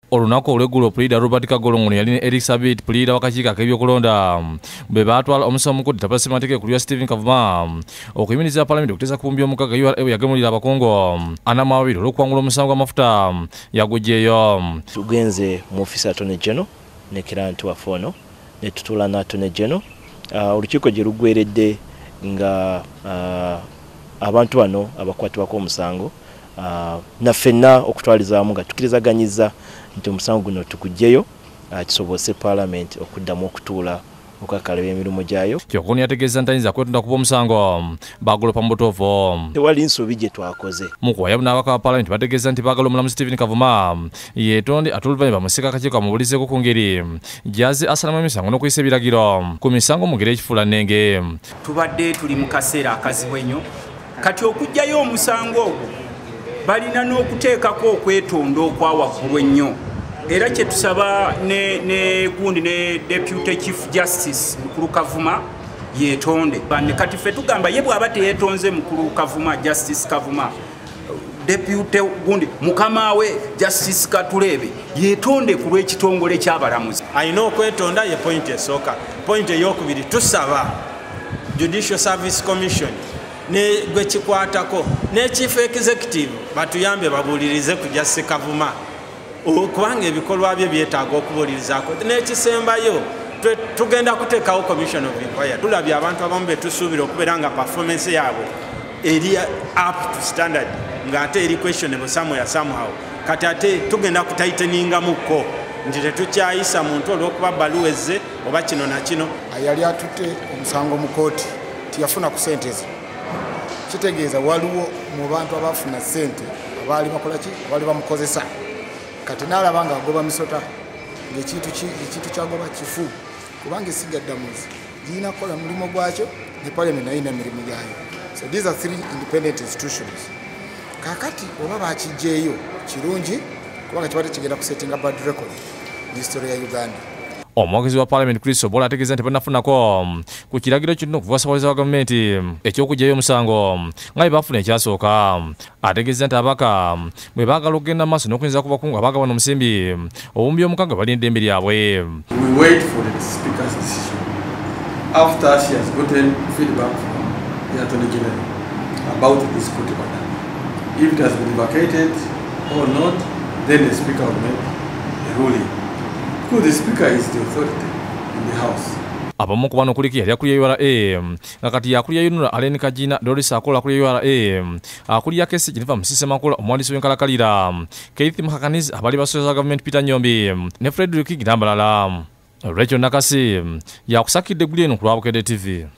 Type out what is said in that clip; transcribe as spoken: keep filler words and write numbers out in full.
Olunaku olw'eggulo Pulida Robert Kagolongono yali ne Elizabeth Pulida wakakiiko ak'ebyokulonda bwe baatwala omusawo mukulu Tabula Ssemateeka ku lwa Stephen Kavuma okuyimiriza Paalamenti okuteesa ku mbi omukaaga U R A yagemulira abakongo ana mu abiri olw'okuwangula omusango gw'amafuta yaguggyeeyo. Tugenze mu Office Attorney General ne Kirantu Wafono ne tutuula ne Attorney General olukiiko gye luggweredde nga abantu bano abakwatibwako omusango naffenna okutwalizaamu nga tukkirizaganyizza nti omusango guno tuguggyeyo kisobose Paalamenti okuddamu okutuula okukakalaba emirimu gyayo. Kyokuni yategeeza ntayinza kwetunda kuba omusango bagolopa mu butuufu. Tewali nsobi gye twakoze. Mu kuwaya n'ababaka ba Paalamenti bategeeza nti baagala omulamuzi Stephen Kavuma yeetonde ate oluvannyuma bamuseka akakiiko kamubuulizeeko ku ngeri gy'azze asalamu emisango n'okuyisa ebiragiro ku misango mu ngeri ekifuulannenge. Tubadde tuli mu kaseera akazibu ennyo kati okuggyayo omusango ogwo balina n'okuteekako okwetonda okwa waggulu ennyo. Era kye tusaba ne, ne gundi ne Deputy Chief Justice Mukulu Kavuma yeetonde. Ne kati ffe tugamba ye bw'aba teyeetonze Mukulu Kavuma Justice Kavuma Deputy gundi mukama we Justice Katulebe yeetonde ku lw'ekitongole ky'abalamuzi. Alina okwetonda ye point esooka. Point ey'okubiri tusaba Judicial Service Commission ne gwe kikwatako ne Chief Executive batuyambe babuulirize ku Justice Kavuma kubanga ebikolwa bye byetaaga okubuulirizaako. N'ekisembayo tugenda kuteekawo Commission of Inquiry. Tulabye abantu abamu be tusuubira okubeera nga performance yaabwe eri up to standard ng'ate eri questionable somewhere somehow. Kati ate tugenda kutaiteningamukko nti tetukyayisa muntu olw'okuba bbaluwa ezze oba kino na kino. Yali atutte omusango mu kooti tiyafuna ku ssente ze. Kitegeeza waliwo mu bantu abafuna ssente abaali bakola ki abaali bamukozesa kati n'alaba nga agoba misota ng'ekintu ekintu kyagoba kifu kubanga essiga ddamuzi girina kukola mulimu gwakyo ne Parliament nayo ina mirimu gyayo. So these are three independent institutions. Kakati oba bakiggyeeyo kirungi kubanga kibadde kigenda kusettinga bad record mu history ya Uganda. Omwogezi wa Paalamenti Chris Obola ategeeza nti bannafunako ku kiragiro kino okuva ssabaliza wa gavumenti eky'okuggyayo omusango nga bwe bafuna ekyasooka. Ategeeza nti abaka bwe baagala okugenda mu maaso n'okuyinza ku bakungu abaagabana omusimbi obumbi omukaaga balina eddembe lyabwe. We wait for the Speaker's decision after she has gotten feedback from the Attorney General about this court order. If it has been vacated or not, then the Speaker will make a ruling. Because the Speaker is the authority in the House. Abamu ku bano kuliko yali akulira U R A nga kati yakulira Yunula Aleni Kajina Doris akola akulira U R A akulira kesi Jennifer Musise Makola omwandiisi w'enkalakalira Keith Mukakanizi abali basoza gavumenti Peter Nyombi ne Frederick Gitambalala. Rachel Nakasi yakusakidde eggulu eno ku Lwabukedde T V.